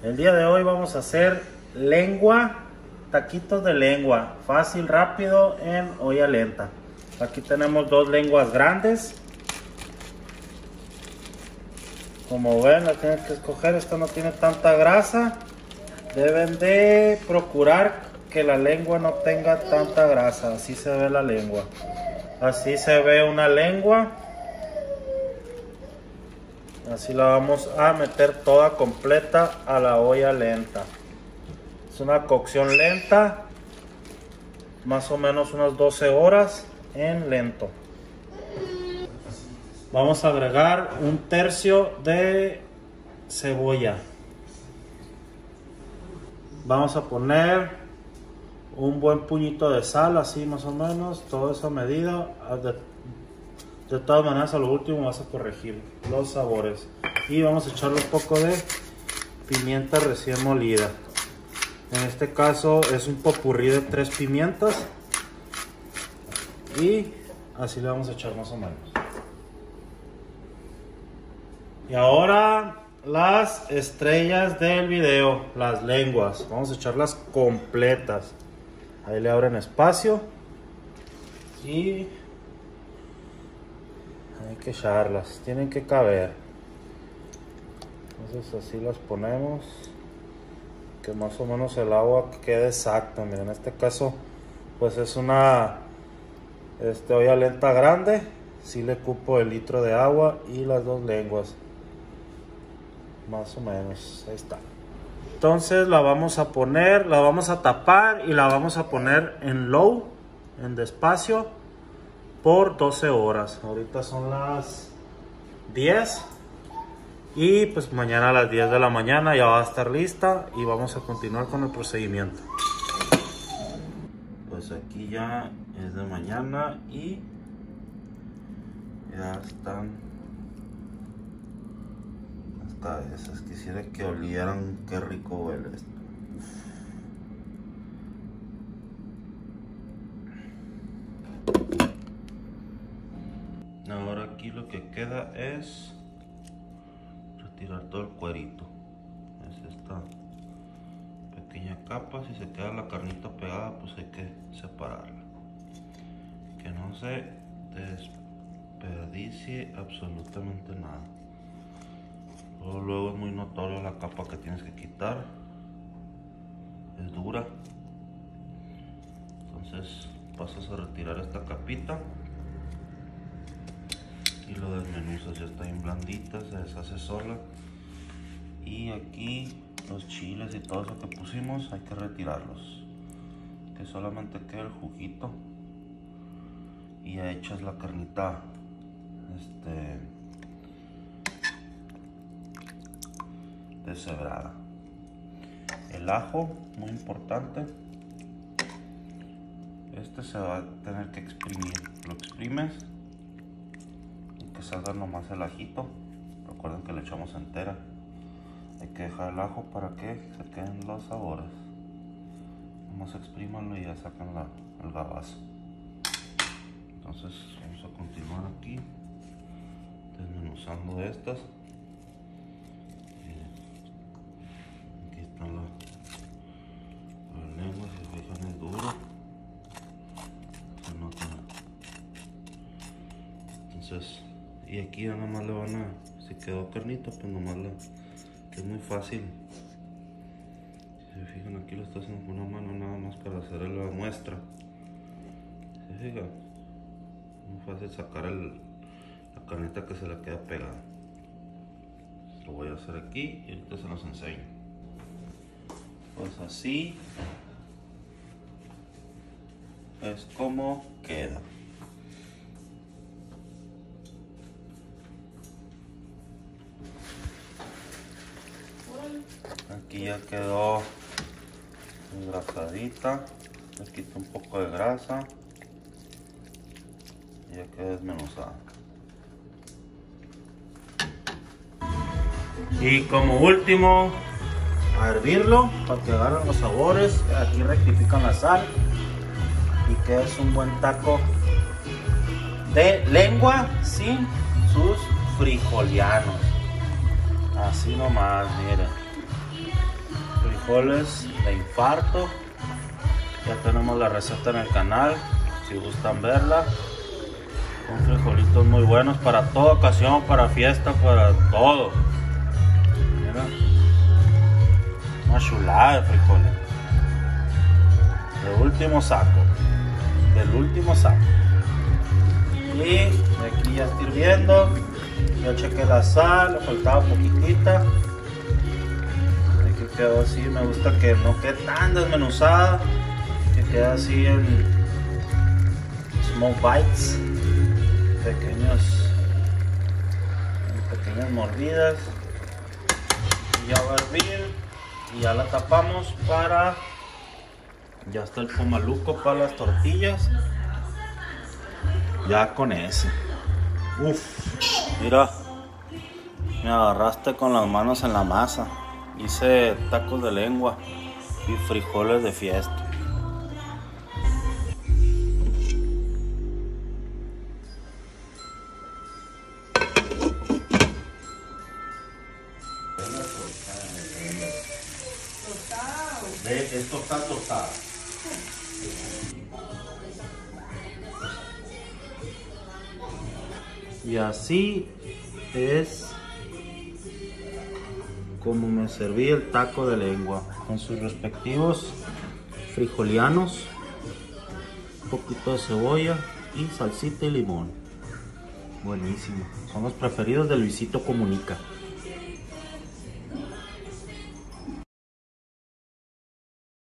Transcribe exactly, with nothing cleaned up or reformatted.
El día de hoy vamos a hacer lengua, taquitos de lengua, fácil, rápido, en olla lenta. Aquí tenemos dos lenguas grandes. Como ven, la tienen que escoger. Esta no tiene tanta grasa. Deben de procurar que la lengua no tenga tanta grasa. Así se ve la lengua. Así se ve una lengua. Así la vamos a meter toda completa a la olla lenta. Es una cocción lenta, más o menos unas doce horas en lento. Vamos a agregar un tercio de cebolla. Vamos a poner un buen puñito de sal, así más o menos, toda esa medida. De, de todas maneras, a lo último vas a corregir los sabores. Y vamos a echarle un poco de pimienta recién molida. En este caso es un popurrí de tres pimientas. Y así le vamos a echar más o menos. Y ahora las estrellas del video, las lenguas. Vamos a echarlas completas. Ahí le abren espacio. Y hay que echarlas, tienen que caber. Entonces así las ponemos, que más o menos el agua quede exacta. Miren, en este caso pues es una este, olla lenta grande. Si sí le cupo el litro de agua y las dos lenguas, más o menos, ahí está. Entonces la vamos a poner, la vamos a tapar y la vamos a poner en low, en despacio, por doce horas. Ahorita son las diez. Y pues mañana a las diez de la mañana ya va a estar lista y vamos a continuar con el procedimiento. Pues aquí ya es de mañana y ya están las cabezas. Quisiera que olieran qué rico huele esto. Ahora aquí lo que queda es retirar todo el cuerito. Es esta pequeña capa. Si se queda la carnita pegada, pues hay que separarla, que no se desperdicie absolutamente nada. Luego, luego es muy notorio la capa que tienes que quitar. Es dura. Entonces pasas a retirar esta capita y lo desmenuzas. Ya está bien blandita, se deshace sola. Y aquí los chiles y todo eso que pusimos hay que retirarlos, que solamente quede el juguito y ya echas la carnita este deshebrada. El ajo, muy importante, este se va a tener que exprimir. Lo exprimes y que salga nomás el ajito. Recuerden que le echamos entera. Hay que dejar el ajo para que se queden los sabores. Nomás exprímanlo y ya sacan la, el gabazo. Entonces vamos a continuar aquí desmenuzando estas. Aquí está la, la lengua, si se fijan es duro, se nota. Entonces, y aquí ya nomás le van a, si quedó carnita, pues nomás la, que es muy fácil. Si se fijan, aquí lo está haciendo con una mano nada más para hacer la muestra. ¿Se fijan? Muy fácil sacar el, la carnita que se le queda pegada. Lo voy a hacer aquí y ahorita se los enseño. Pues así es como queda. Aquí ya quedó engrasadita. Le quito un poco de grasa y ya quedó desmenuzada. Y como último, a hervirlo para que agarren los sabores. Aquí rectifican la sal y queda un buen taco de lengua sin sus frijolianos. Así nomás, miren. Frijoles de infarto. Ya tenemos la receta en el canal, si gustan verla. Son frijolitos muy buenos para toda ocasión, para fiesta, para todo. Mira, una chulada de frijoles. Del último saco, del último saco. Y de aquí ya está hirviendo. Ya chequé la sal, le faltaba poquitita. Aquí quedó así, me gusta que no quede tan desmenuzada, que quede así en small bites, pequeños, en pequeñas mordidas. Y ya va a hervir y ya la tapamos para, ya está el pomaluco para las tortillas. Ya con ese. Uf, mira, me agarraste con las manos en la masa. Hice tacos de lengua y frijoles de fiesta. Esto está tostada. Y así es como me serví el taco de lengua, con sus respectivos frijolianos, un poquito de cebolla y salsita y limón. Buenísimo, son los preferidos de Luisito Comunica.